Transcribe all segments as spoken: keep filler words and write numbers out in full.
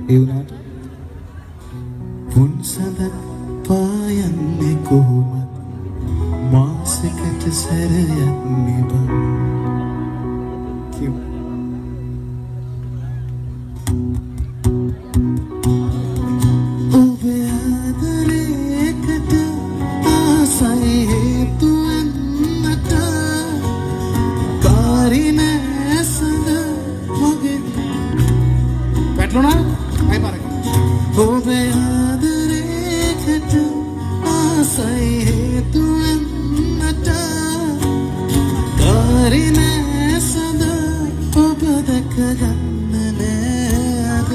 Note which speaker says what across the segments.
Speaker 1: ඒ වුණාට පුන්සඳක් පායන්නේ කොහොමද මාසෙකට සැරයක් නිබන් කිව් ඔබේ ආදරේකට ආසයි හේතු වෙන්නට කාරිනේ සඳ මගේ පැටලුණා අය පාරක ඔබේ ආදරේකට ආසයි හේතු වෙන්නට කාරිනේ සඳ ඔබ දැක ගන්න නෑද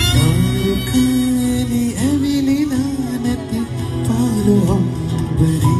Speaker 1: But